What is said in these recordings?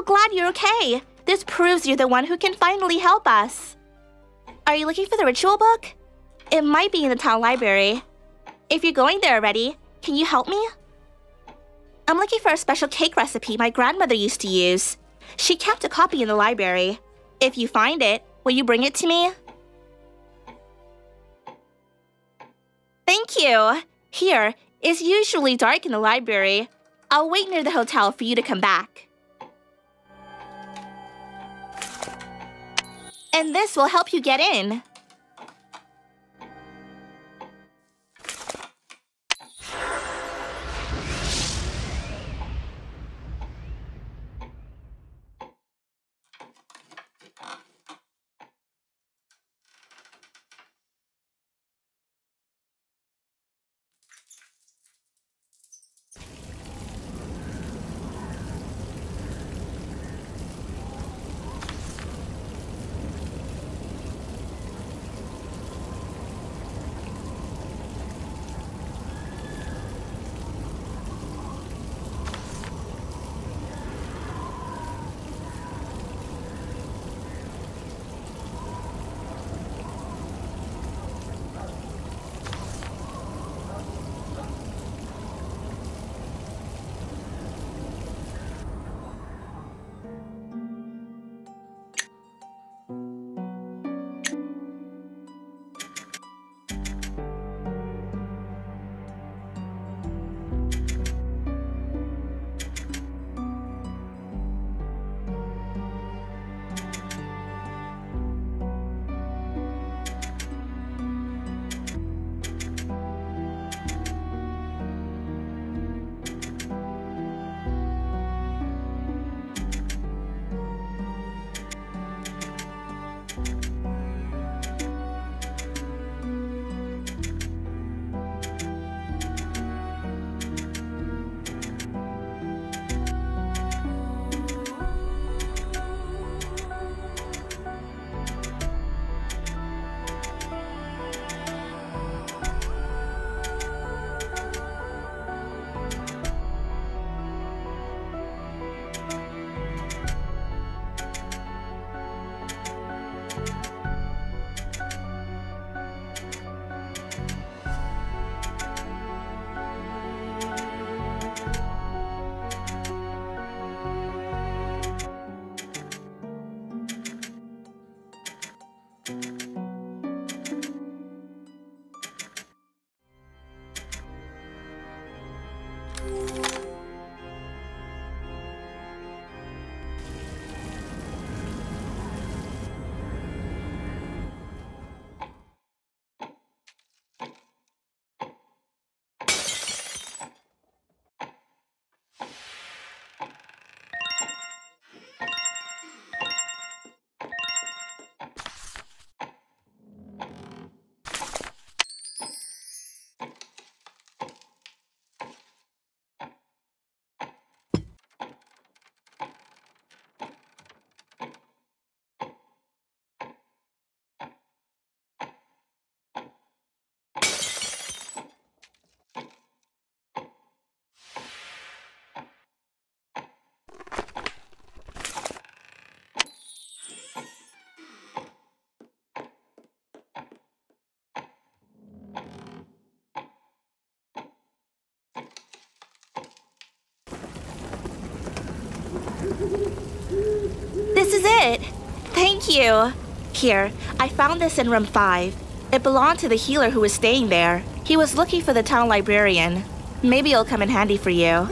glad you're okay. This proves you're the one who can finally help us. Are you looking for the ritual book? It might be in the town library. If you're going there already, can you help me? I'm looking for a special cake recipe my grandmother used to use. She kept a copy in the library. If you find it, will you bring it to me? Thank you. Here, it's usually dark in the library. I'll wait near the hotel for you to come back. And this will help you get in. This is it! Thank you! Here, I found this in room 5. It belonged to the healer who was staying there. He was looking for the town librarian. Maybe it'll come in handy for you.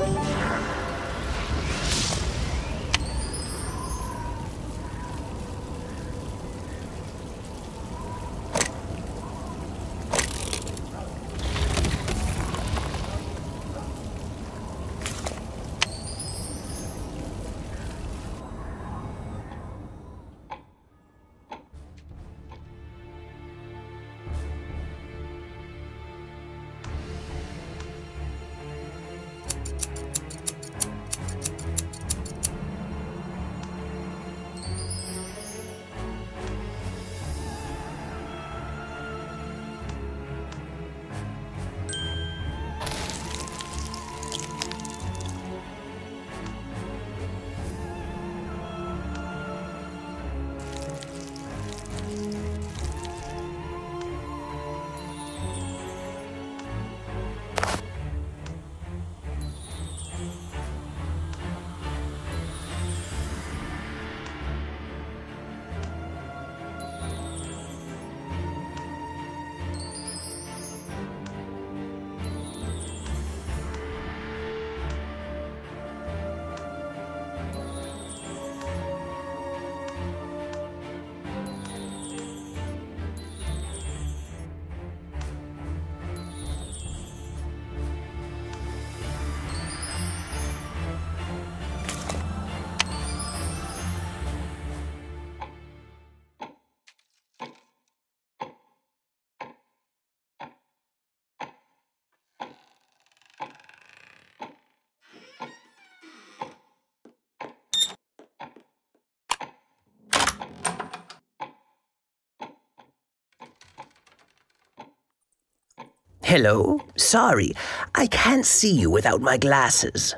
Hello? Sorry, I can't see you without my glasses.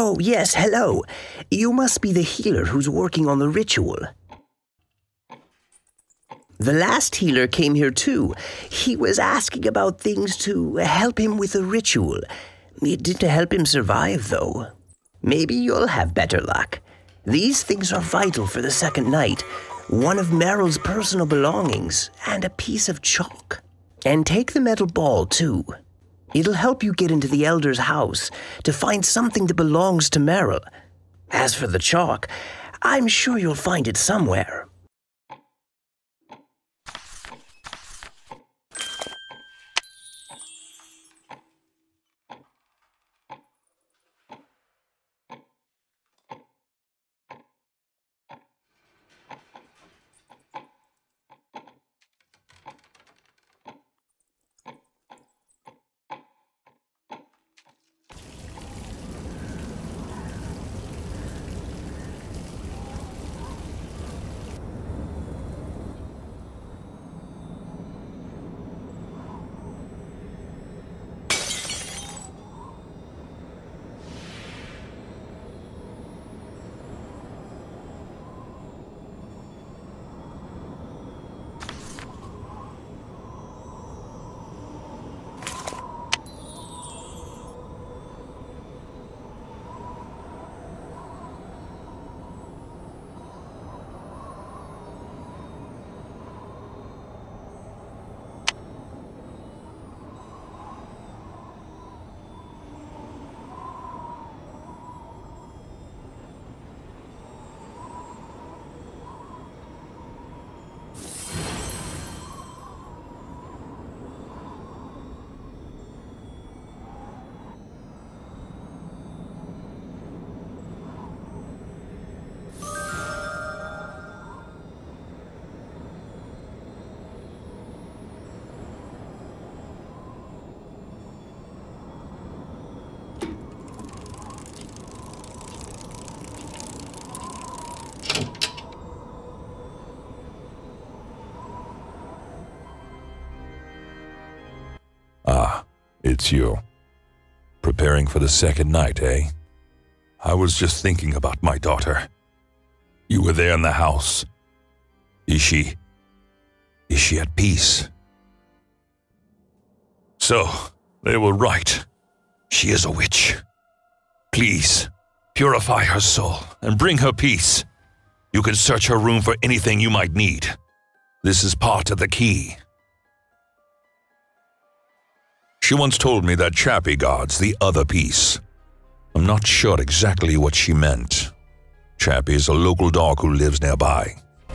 Oh, yes, hello. You must be the healer who's working on the ritual. The last healer came here too. He was asking about things to help him with the ritual. It didn't help him survive, though. Maybe you'll have better luck. These things are vital for the second night. One of Meryl's personal belongings, and a piece of chalk. And take the metal ball, too. It'll help you get into the Elder's house to find something that belongs to Meryl. As for the chalk, I'm sure you'll find it somewhere. Ah, it's you. Preparing for the second night, eh? I was just thinking about my daughter. You were there in the house. Is she at peace? So, they were right. She is a witch. Please, purify her soul and bring her peace. You can search her room for anything you might need. This is part of the key. She once told me that Chappie guards the other piece. I'm not sure exactly what she meant. Chappie is a local dog who lives nearby.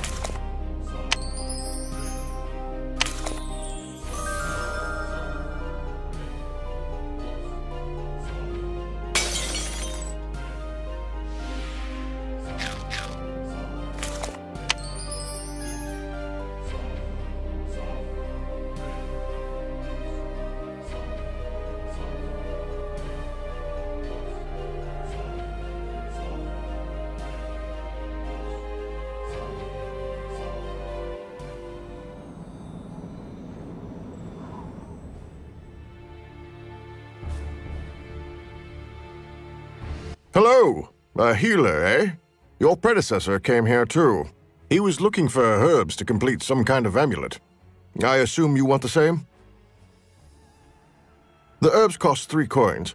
Hello! A healer, eh? Your predecessor came here too. He was looking for herbs to complete some kind of amulet. I assume you want the same? The herbs cost 3 coins.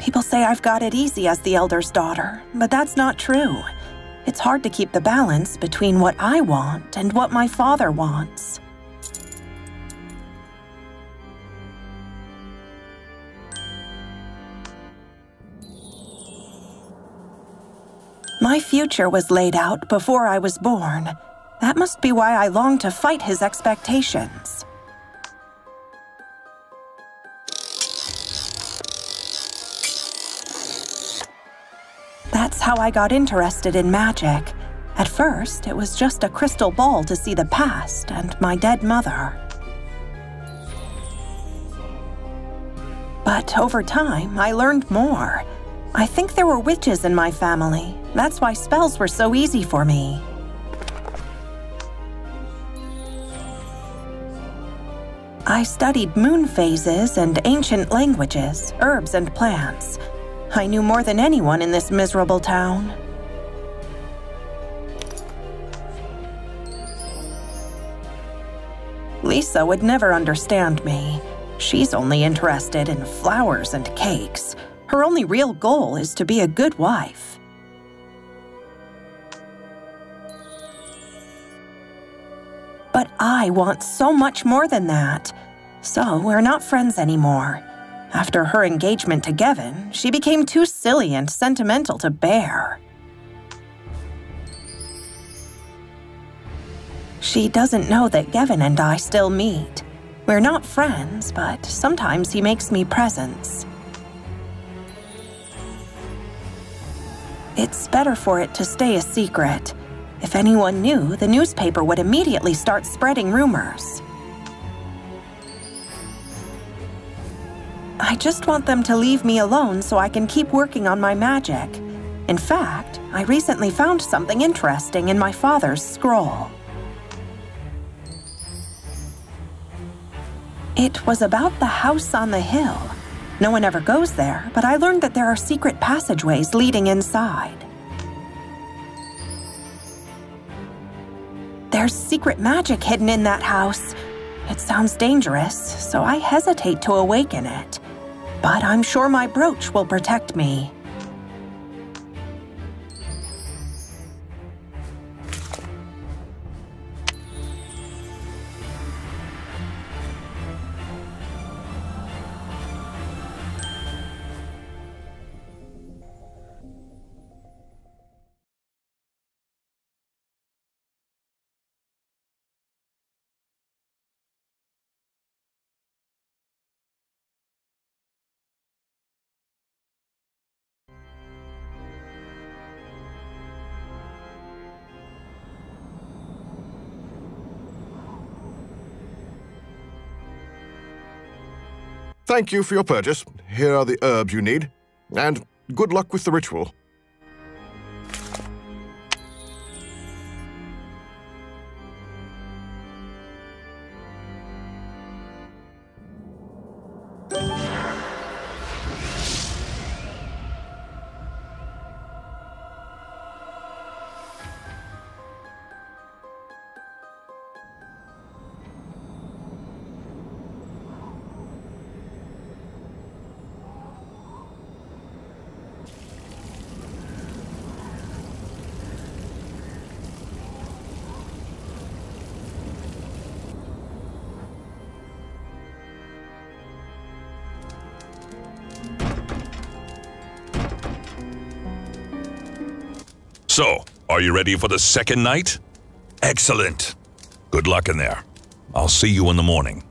People say I've got it easy as the elder's daughter, but that's not true. It's hard to keep the balance between what I want and what my father wants. My future was laid out before I was born. That must be why I long to fight his expectations. That's how I got interested in magic. At first, it was just a crystal ball to see the past and my dead mother. But over time, I learned more. I think there were witches in my family. That's why spells were so easy for me. I studied moon phases and ancient languages, herbs and plants. I knew more than anyone in this miserable town. Lisa would never understand me. She's only interested in flowers and cakes. Her only real goal is to be a good wife. But I want so much more than that. So we're not friends anymore. After her engagement to Gavin, she became too silly and sentimental to bear. She doesn't know that Gavin and I still meet. We're not friends, but sometimes he makes me presents. It's better for it to stay a secret. If anyone knew, the newspaper would immediately start spreading rumors. I just want them to leave me alone so I can keep working on my magic. In fact, I recently found something interesting in my father's scroll. It was about the house on the hill. No one ever goes there, but I learned that there are secret passageways leading inside. There's secret magic hidden in that house. It sounds dangerous, so I hesitate to awaken it. But I'm sure my brooch will protect me. Thank you for your purchase. Here are the herbs you need. And good luck with the ritual. So, are you ready for the second night? Excellent. Good luck in there. I'll see you in the morning.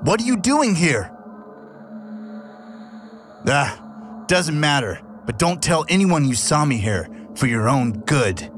What are you doing here? Doesn't matter. But don't tell anyone you saw me here, for your own good.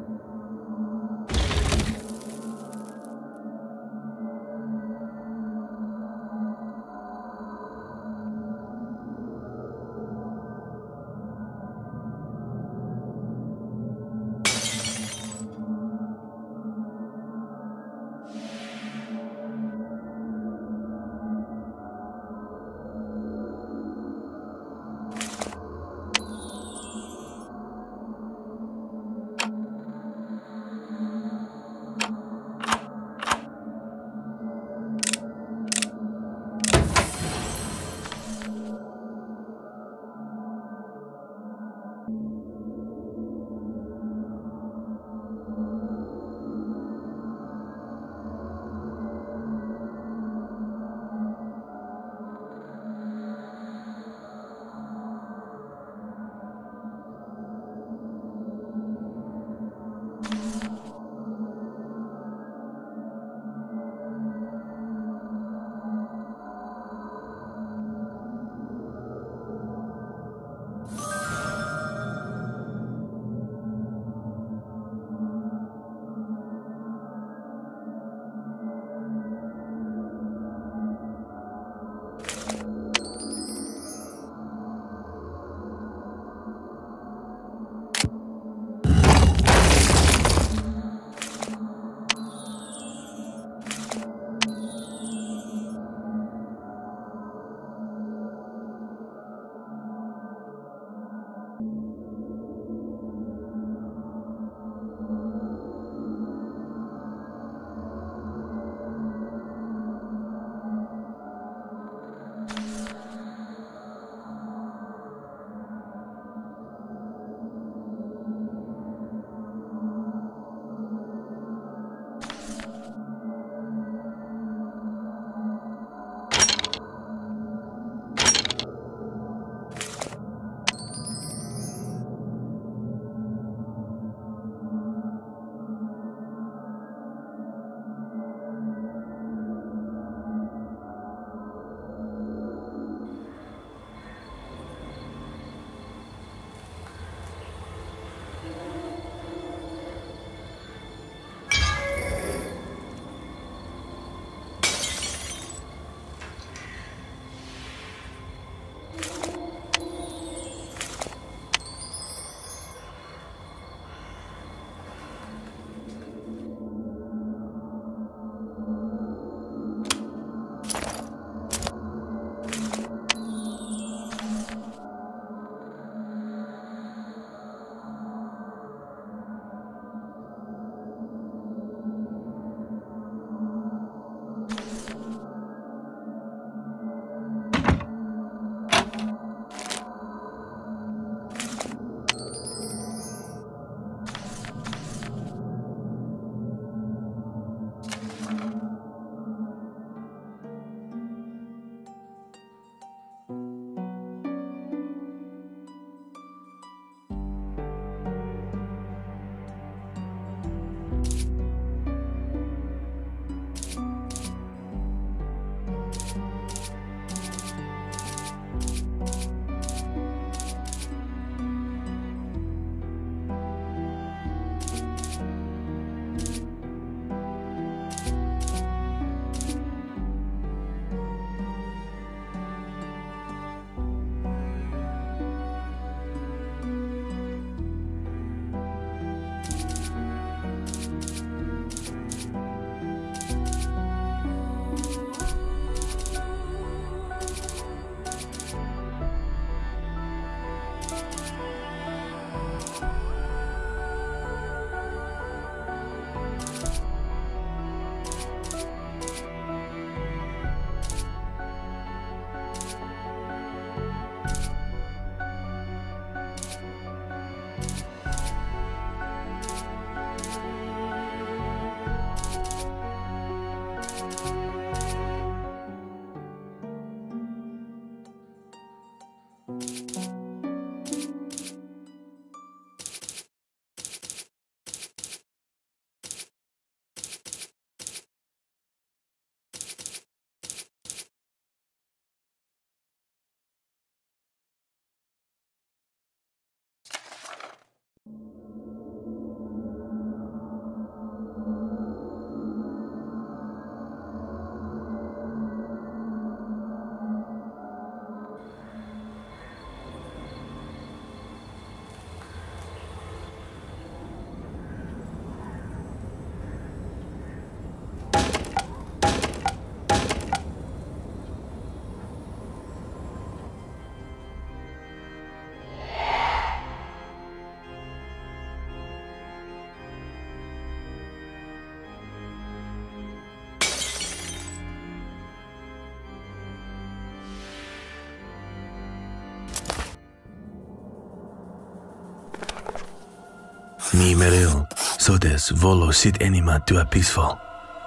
Mi meril, sodes volo sit anima tua peaceful.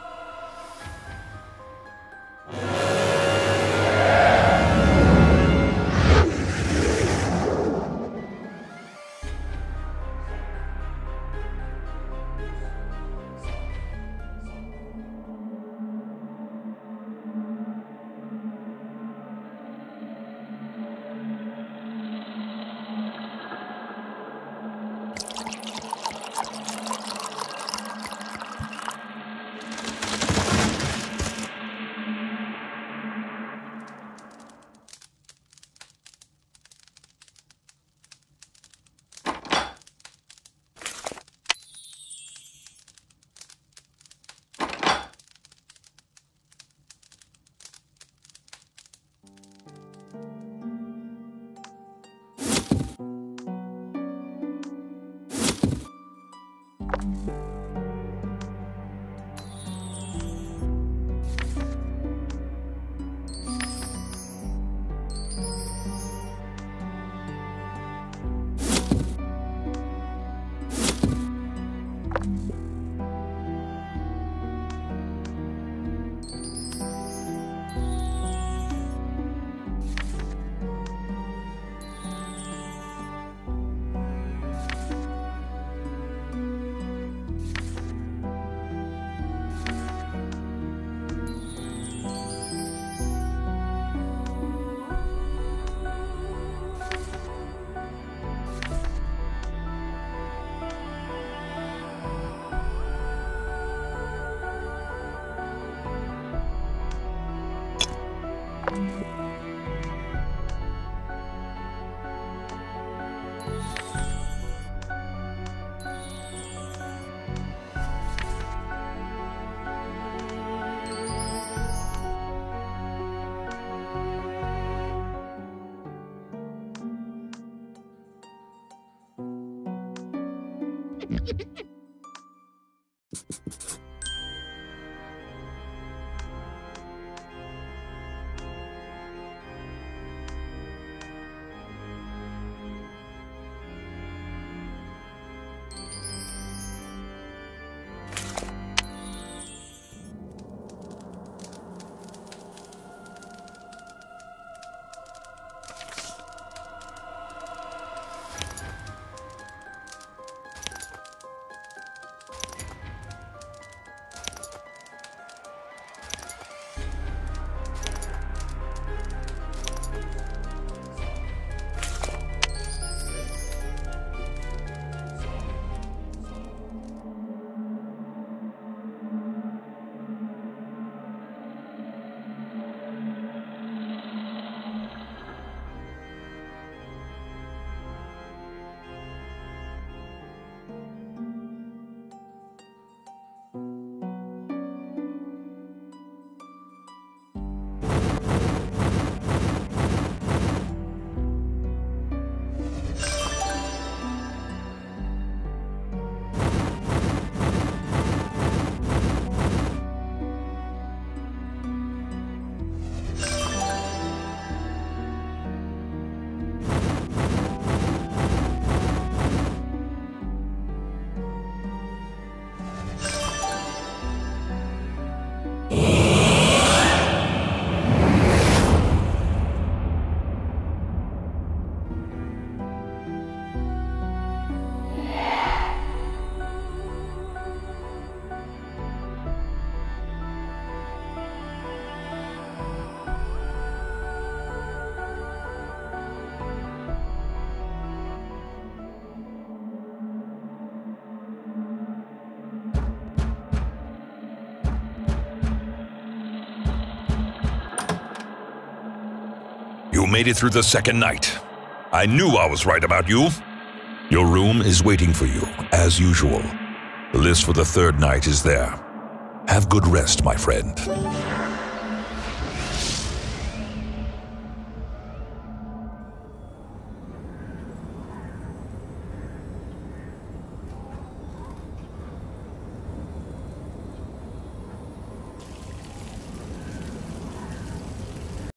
You made it through the second night. I knew I was right about you. Your room is waiting for you, as usual. The list for the third night is there. Have good rest, my friend.